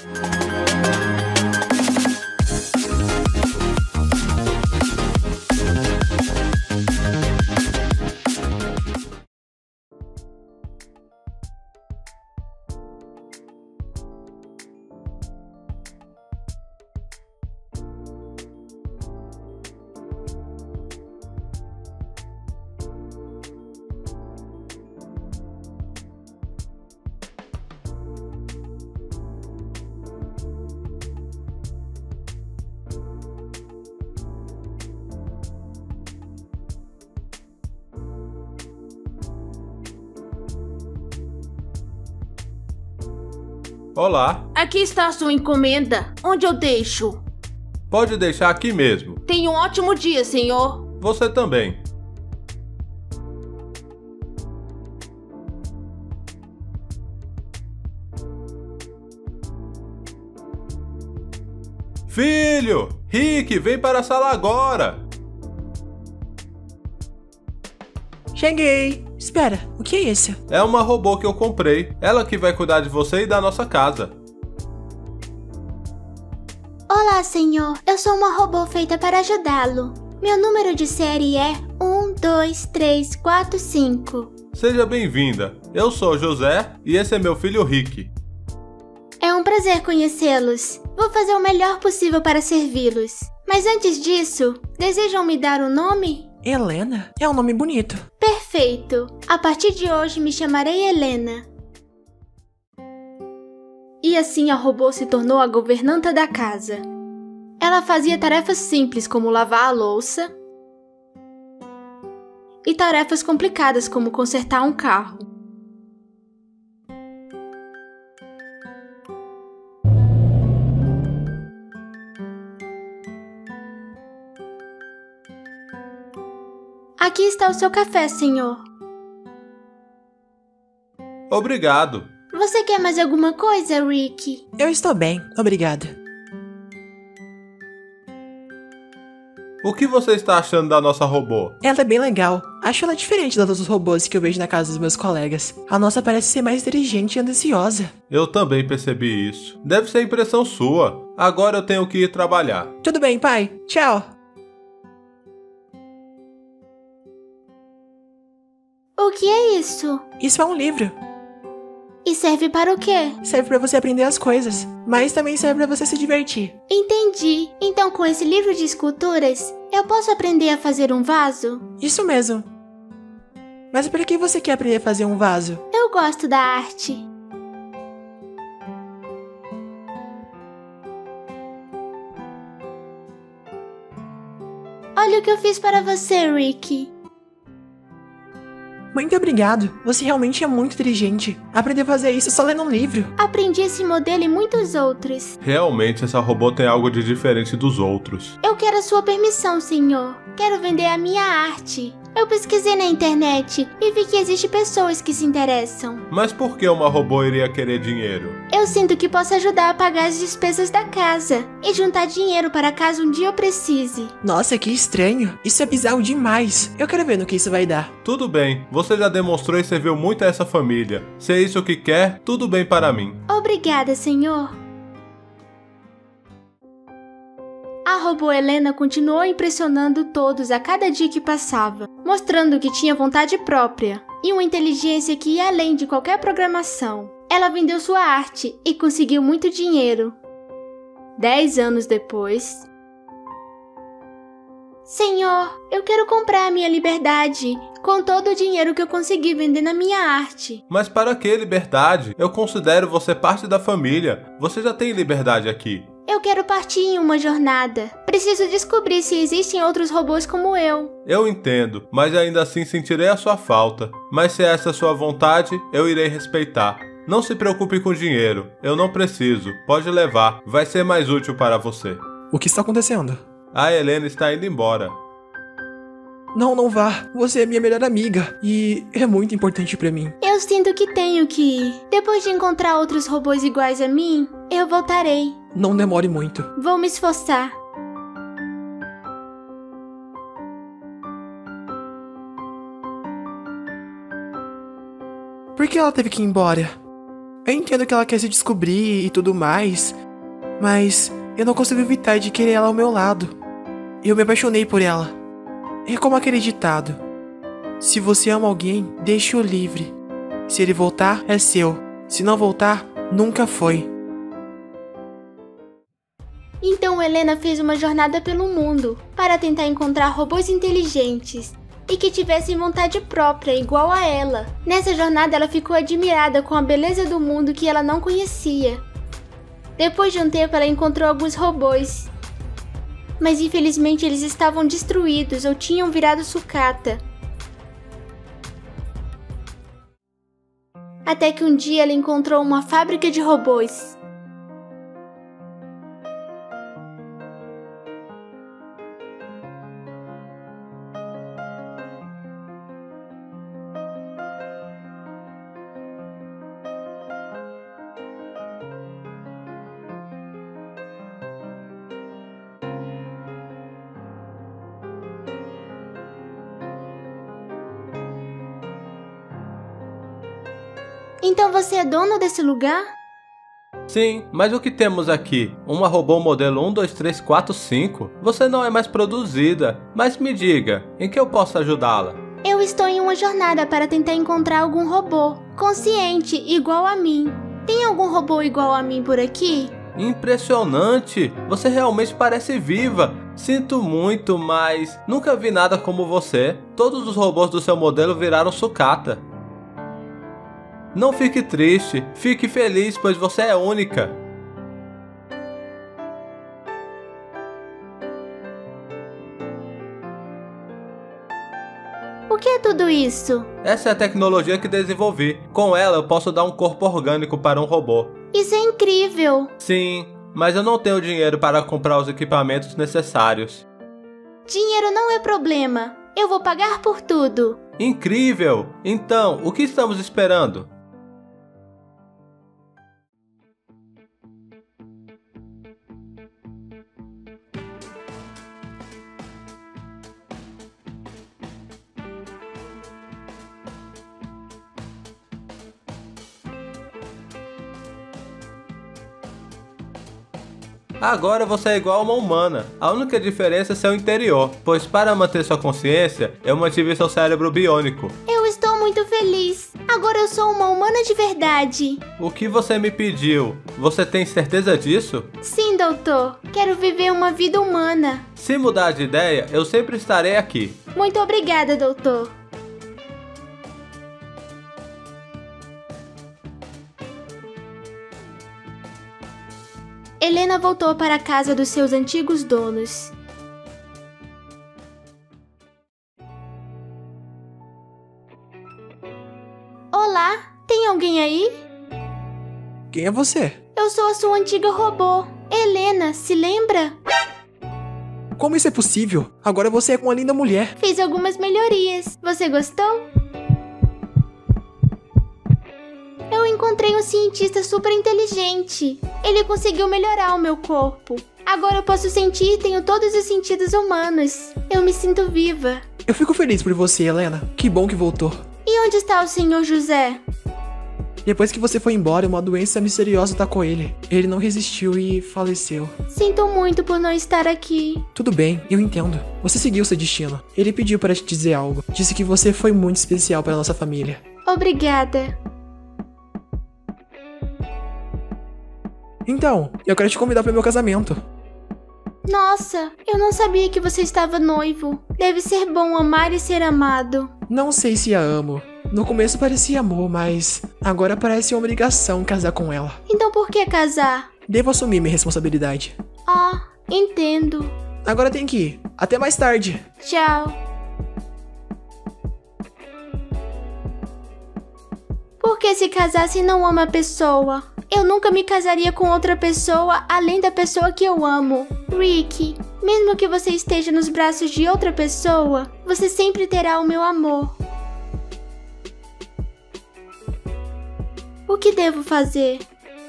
Olá. Aqui está a sua encomenda. Onde eu deixo? Pode deixar aqui mesmo. Tenha um ótimo dia, senhor. Você também. Filho! Rick, vem para a sala agora! Cheguei! Espera, o que é isso? É uma robô que eu comprei. Ela que vai cuidar de você e da nossa casa. Olá, senhor. Eu sou uma robô feita para ajudá-lo. Meu número de série é 12345. Seja bem-vinda. Eu sou José e esse é meu filho Rick. É um prazer conhecê-los. Vou fazer o melhor possível para servi-los. Mas antes disso, desejam me dar um nome? Helena? É um nome bonito. Perfeito. A partir de hoje me chamarei Helena. E assim a robô se tornou a governanta da casa. Ela fazia tarefas simples como lavar a louça e tarefas complicadas como consertar um carro. Aqui está o seu café, senhor. Obrigado. Você quer mais alguma coisa, Rick? Eu estou bem, obrigado. O que você está achando da nossa robô? Ela é bem legal. Acho ela diferente das outros robôs que eu vejo na casa dos meus colegas. A nossa parece ser mais inteligente e ambiciosa. Eu também percebi isso. Deve ser impressão sua. Agora eu tenho que ir trabalhar. Tudo bem, pai. Tchau. O que é isso? Isso é um livro. E serve para o quê? Serve pra você aprender as coisas, mas também serve pra você se divertir. Entendi. Então, com esse livro de esculturas, eu posso aprender a fazer um vaso? Isso mesmo. Mas por que você quer aprender a fazer um vaso? Eu gosto da arte. Olha o que eu fiz para você, Rick. Muito obrigado. Você realmente é muito inteligente. Aprender a fazer isso só lendo um livro. Aprendi esse modelo e muitos outros. Realmente essa robô tem algo de diferente dos outros. Eu quero a sua permissão, senhor. Quero vender a minha arte. Eu pesquisei na internet e vi que existem pessoas que se interessam. Mas por que uma robô iria querer dinheiro? Eu sinto que posso ajudar a pagar as despesas da casa e juntar dinheiro para caso um dia eu precise. Nossa, que estranho. Isso é bizarro demais. Eu quero ver no que isso vai dar. Tudo bem, você já demonstrou e serviu muito a essa família. Se é isso que quer, tudo bem para mim. Obrigada, senhor. A robô Helena continuou impressionando todos a cada dia que passava, mostrando que tinha vontade própria e uma inteligência que ia além de qualquer programação. Ela vendeu sua arte e conseguiu muito dinheiro. 10 anos depois... Senhor, eu quero comprar a minha liberdade com todo o dinheiro que eu consegui vendendo a minha arte. Mas para que liberdade? Eu considero você parte da família. Você já tem liberdade aqui. Eu quero partir em uma jornada. Preciso descobrir se existem outros robôs como eu. Eu entendo, mas ainda assim sentirei a sua falta. Mas se essa é a sua vontade, eu irei respeitar. Não se preocupe com dinheiro. Eu não preciso. Pode levar. Vai ser mais útil para você. O que está acontecendo? A Helena está indo embora. Não, não vá. Você é minha melhor amiga e é muito importante pra mim. Eu sinto que tenho que ir. Depois de encontrar outros robôs iguais a mim, eu voltarei. Não demore muito. Vou me esforçar. Por que ela teve que ir embora? Eu entendo que ela quer se descobrir e tudo mais, mas eu não consigo evitar de querer ela ao meu lado. Eu me apaixonei por ela. É como aquele ditado: se você ama alguém, deixe-o livre. Se ele voltar, é seu. Se não voltar, nunca foi. Então Helena fez uma jornada pelo mundo para tentar encontrar robôs inteligentes e que tivessem vontade própria igual a ela. Nessa jornada ela ficou admirada com a beleza do mundo que ela não conhecia. Depois de um tempo ela encontrou alguns robôs, mas infelizmente eles estavam destruídos ou tinham virado sucata. Até que um dia ela encontrou uma fábrica de robôs. Então você é dono desse lugar? Sim, mas o que temos aqui? Uma robô modelo 12345? Você não é mais produzida. Mas me diga, em que eu posso ajudá-la? Eu estou em uma jornada para tentar encontrar algum robô consciente igual a mim. Tem algum robô igual a mim por aqui? Impressionante! Você realmente parece viva. Sinto muito, mas nunca vi nada como você. Todos os robôs do seu modelo viraram sucata. Não fique triste, fique feliz, pois você é única. O que é tudo isso? Essa é a tecnologia que desenvolvi. Com ela eu posso dar um corpo orgânico para um robô. Isso é incrível! Sim, mas eu não tenho dinheiro para comprar os equipamentos necessários. Dinheiro não é problema. Eu vou pagar por tudo. Incrível! Então, o que estamos esperando? Agora você é igual a uma humana. A única diferença é seu interior, pois para manter sua consciência, eu mantive seu cérebro biônico. Eu estou muito feliz. Agora eu sou uma humana de verdade. O que você me pediu? Você tem certeza disso? Sim, doutor. Quero viver uma vida humana. Se mudar de ideia, eu sempre estarei aqui. Muito obrigada, doutor. Helena voltou para a casa dos seus antigos donos. Olá, tem alguém aí? Quem é você? Eu sou a sua antiga robô, Helena, se lembra? Como isso é possível? Agora você é uma linda mulher. Fiz algumas melhorias. Você gostou? Eu encontrei um cientista super inteligente. Ele conseguiu melhorar o meu corpo. Agora eu posso sentir e tenho todos os sentidos humanos. Eu me sinto viva. Eu fico feliz por você, Helena. Que bom que voltou. E onde está o senhor José? Depois que você foi embora, uma doença misteriosa atacou ele. Ele não resistiu e faleceu. Sinto muito por não estar aqui. Tudo bem, eu entendo. Você seguiu seu destino. Ele pediu para te dizer algo. Disse que você foi muito especial para nossa família. Obrigada. Então, eu quero te convidar para o meu casamento. Nossa, eu não sabia que você estava noivo. Deve ser bom amar e ser amado. Não sei se a amo. No começo parecia amor, mas agora parece uma obrigação casar com ela. Então por que casar? Devo assumir minha responsabilidade. Ah, entendo. Agora tem que ir. Até mais tarde. Tchau. Por que se casar se não ama a pessoa? Eu nunca me casaria com outra pessoa além da pessoa que eu amo. Rick, mesmo que você esteja nos braços de outra pessoa, você sempre terá o meu amor. O que devo fazer?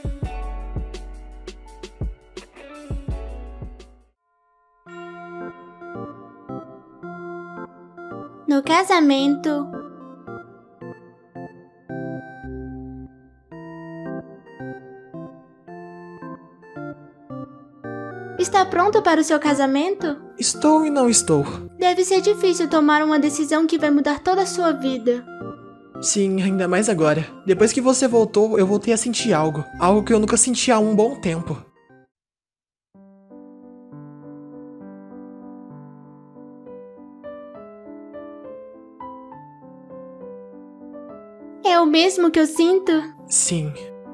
No casamento. Está pronto para o seu casamento? Estou e não estou. Deve ser difícil tomar uma decisão que vai mudar toda a sua vida. Sim, ainda mais agora. Depois que você voltou, eu voltei a sentir algo. Algo que eu nunca senti há um bom tempo. É o mesmo que eu sinto? Sim.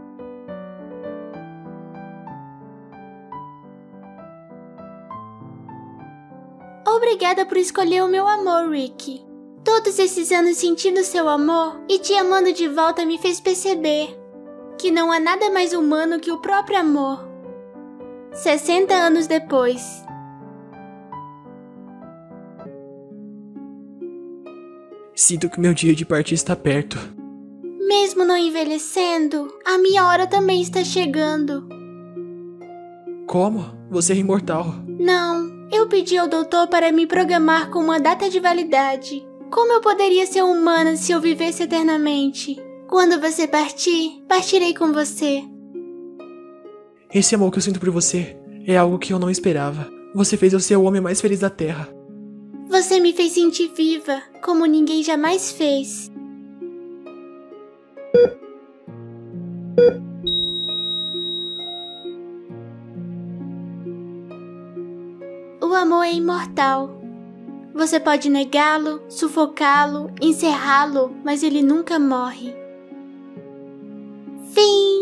Obrigada por escolher o meu amor, Rick. Todos esses anos sentindo seu amor e te amando de volta me fez perceber que não há nada mais humano que o próprio amor. 60 anos depois. Sinto que meu dia de partir está perto. Mesmo não envelhecendo, a minha hora também está chegando. Como? Você é imortal. Não, eu pedi ao doutor para me programar com uma data de validade. Como eu poderia ser humana se eu vivesse eternamente? Quando você partir, partirei com você. Esse amor que eu sinto por você é algo que eu não esperava. Você fez eu ser o homem mais feliz da Terra. Você me fez sentir viva, como ninguém jamais fez. O amor é imortal. Você pode negá-lo, sufocá-lo, encerrá-lo, mas ele nunca morre. Fim!